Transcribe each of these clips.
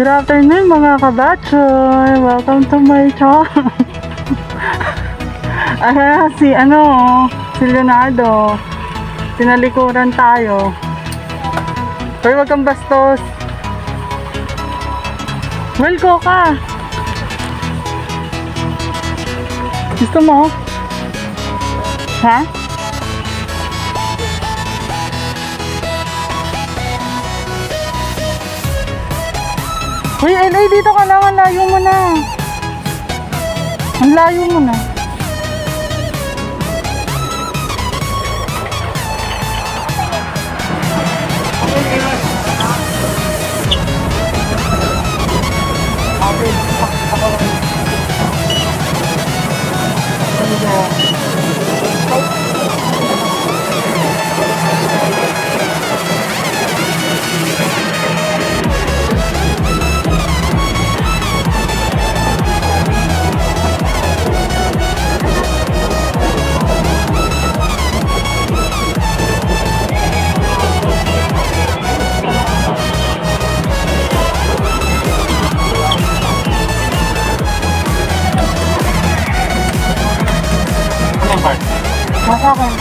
afternoon mga kabatchoy! Welcome to my channel! Ayan, si Leonardo. Tinalikuran tayo. Pero wag kang bastos. Well, go ka! Gusto mo? Ha? Uy, LA, dito ka lang. Ang layo mo na. Ang layo mo na. Masakit.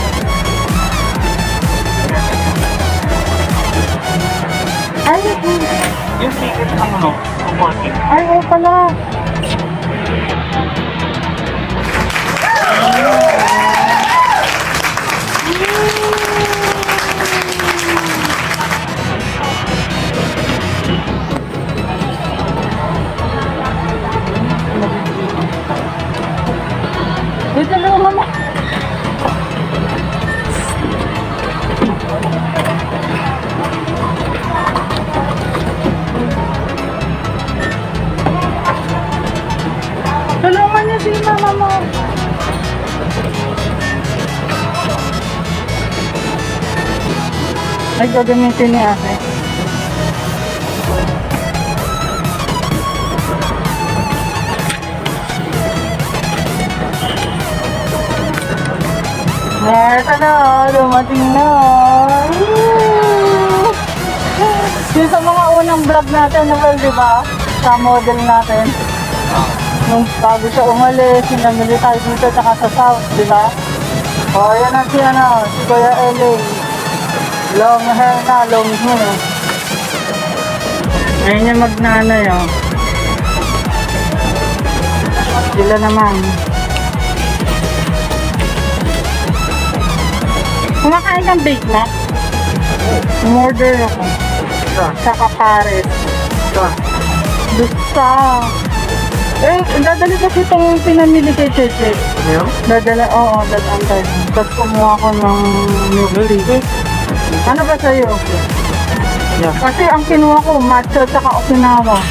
Ay, yung ticket ng parking. Ay, oo pala. Dito lang, mama. Tulungan niyo si mama mo. Ay, gagamitin ni ate. Ito na, dumating na. Yung sa mga unang vlog natin, di ba? Sa model natin. Nung bago siya umalis, sinamili tayo dito tsaka sa South, di ba? O, yan ang si Kuya LA. Long hair na, long hair. Ngayon yung magnanay, o. Sila naman. Kumakain kang bake na? Umorder ako. Tsaka pares. Gusto. Dadali kasi itong pinamili kay Cheche. Ano? Dadala, oo, dadaan tayo. Tapos kumuha ko ng milk tea. Ano ba sa'yo? Yeah. Kasi ang kinuha ko, matcha tsaka Okinawa.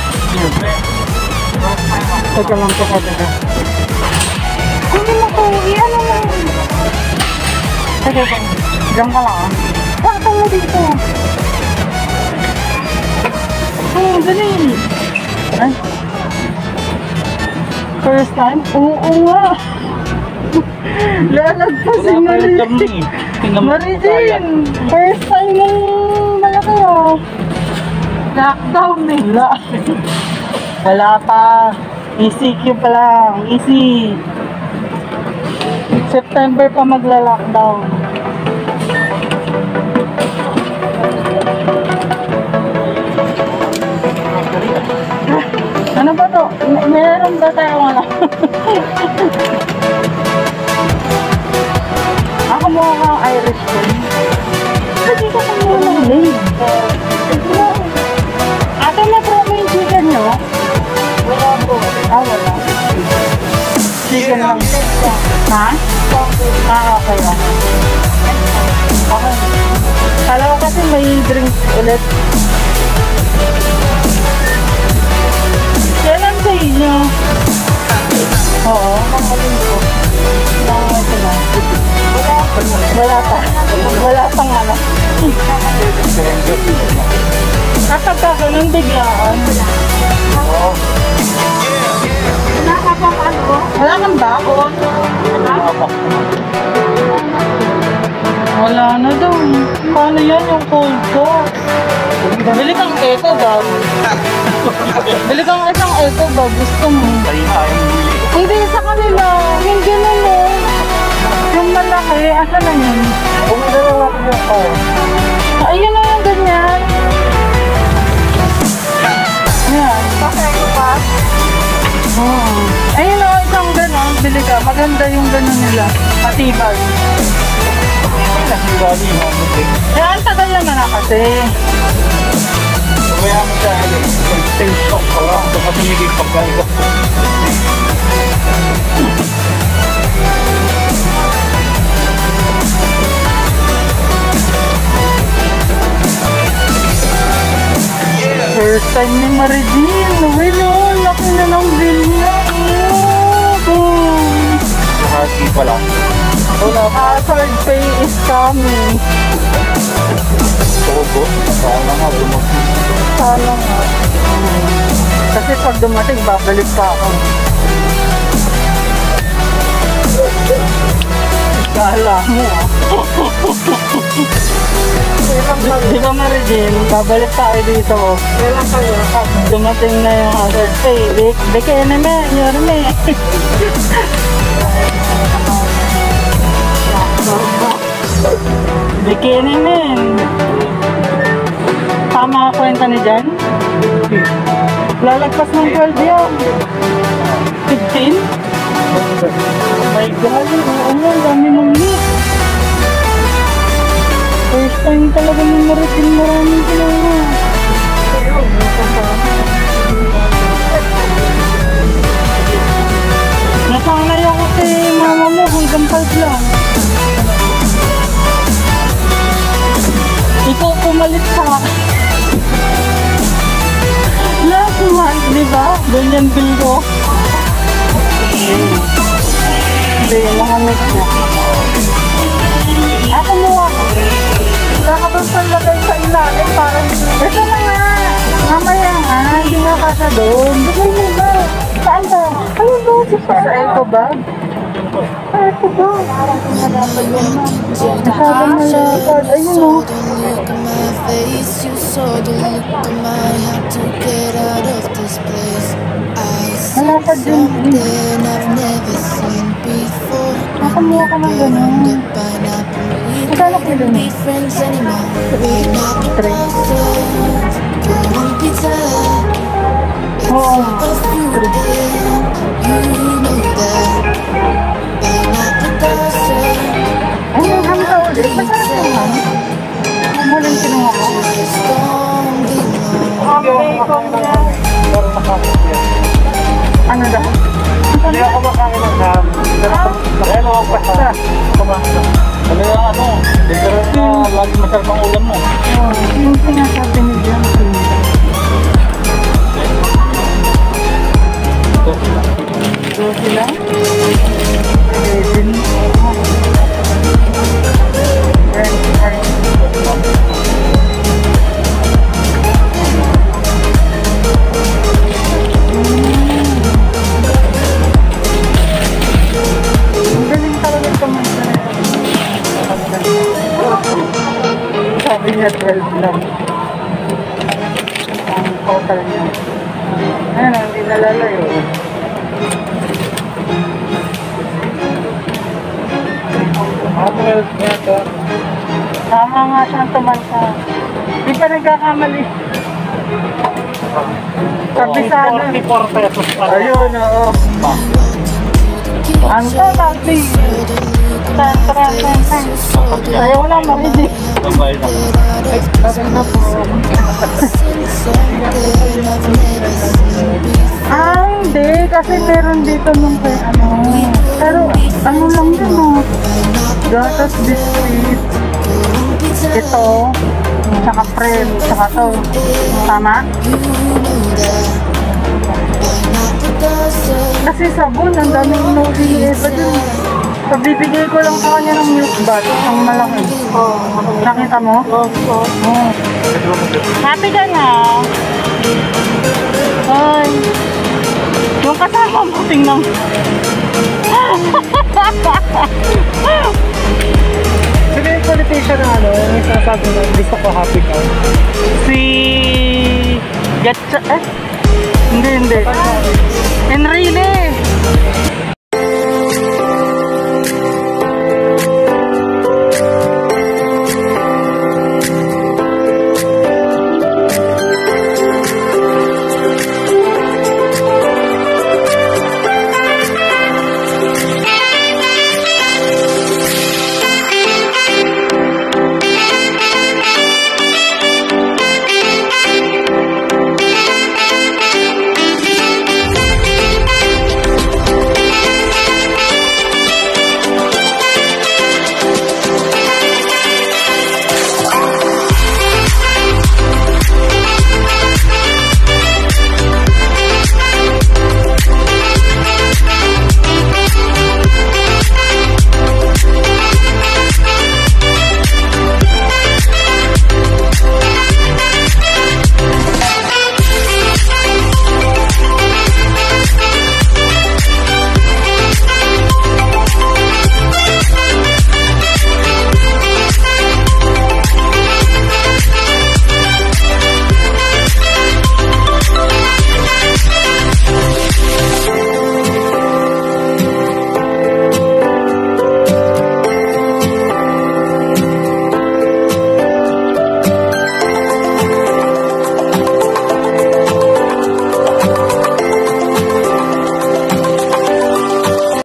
Teka lang po ka daga. Hindi mo ko, ano lang. Teka lang, diyan ka lang ah. Bakit mo dito? Oo, galing. Ay. First time? Oo nga. Lalagpasin mo rin. Marijin, first time ng malaki oh. Lockdown eh. Wala pa. ECQ pa lang. Easy. September pa magla-lockdown. Ano ba to? Meron ba tayong ano? Ako mukha kang Irish food. Hindi ka kang mukha ng name. Ate, may promo yung chicken nyo? Wala po. Ah, wala. Chicken lang. Ha? Okay. Okay. Kala ko kasi may drinks ulit. Kailan sa inyo? Oo, mamaling ko. Wala pang ano. Kapag ka ganun biglaan. Oo. Wala ka pang ano? Wala kang bakon? Wala na daw. Paano yan yung cold ko? Bili kang eco bag. Bili kang isang eco bag. Gusto mo. Tayo tayong bili. Hindi sa kanila. Yung ganun o. Yung malaki. Asa na yun? Bumili lang natin yung car. Ayun na yung ganyan. Yan. Bakit ko pa? Oo. Ayun o, isang gano'n. Bili ka. Maganda yung gano'n nila. Matibag. Nakibali mo. Eh, ang tagal naman na kasi. Kaya mo siya, stay shock ka lang. Ito kasi hindi pagkain ko. First time ni Maridin. Uy, no. Laki na ng bill niya. Hati pa lang. Hazard pay is coming. Togo. Sana nga dumating. Sana nga. Kasi pag dumating, babalik pa ako. Kala mo ah. Di ba Maridin, babalik tayo dito. Kailan kayo? Pag dumating na yung hazard pay, di kaya naman, yorme. Bikini men. Tama ang kwenta ni Jan? Lalagpas ng 12 yan. 15? Oh my God, ano, dami mong meat. First time talaga ng Maridin, maraming kilala. Nasanay ako kasi mama mo hanggang 5 lang. Ikaw pumalit sa last month, di ba? Ganyan bill ko. Hindi, mga mix na. Ako mo ako. Nakabang lagay sa ilalim para Ito na nga. Mamaya nga. Hindi nga kasya doon. Bigay mo ba? Saan ba? Ano ba? Sa Eco Bag? Sa Eco Bag. Masyadong malapad. Ayun o. Look at my face, you saw the look of my heart to get out of this place. I see Malapad din. something I've never seen before. Nakamuha ka ng ganun. Surrounded by pineapple, we Magkano kilo couldn't na? be friends anymore. Pineapple Three. blossoms, golden pizza. It's Oo. a few days, you know that. Pineapple blossoms, Ayun, ang ulit. Masarap naman. Ang huling kinuha ko. just don't belong. ang bacon niya. Pero nakakot yan. Ano daw? Hindi ako makain ng ham. Kaya naman pa siya. Kumasa. Ano yung ano? Different na lagi masarap ang ulam mo. Oh, yung sinasabi ni Jan. So sila? Din. Ang galing talaga kumanta na yun. Sabi niya 12 lang. Ang total niya. Ayun, hindi nalalayo. Apple nga ito. Tama nga siyang tumanta. Di pa nagkakamali. Kabisado. 44 pesos pa. Ayun, oo. Ang total. Ayaw lang marinig. Sabay na. Sabi na po. Ah, hindi. Kasi meron dito nung kay ano. Pero ano lang yun oh. Gatas biscuit. Ito. Saka frame. Saka to. Tama? Kasi sabon. Ang daming inuwi iba dun. So, bibigay ko lang sa kanya ng milk bar. Ang malaki. Nakita mo? Oo. Happy ka na. Ay. Yung kasama mo, tingnan mo. Sige. politician na ano, yung sinasabi na gusto ko happy ka. Si... Gatsa... Eh? Hindi.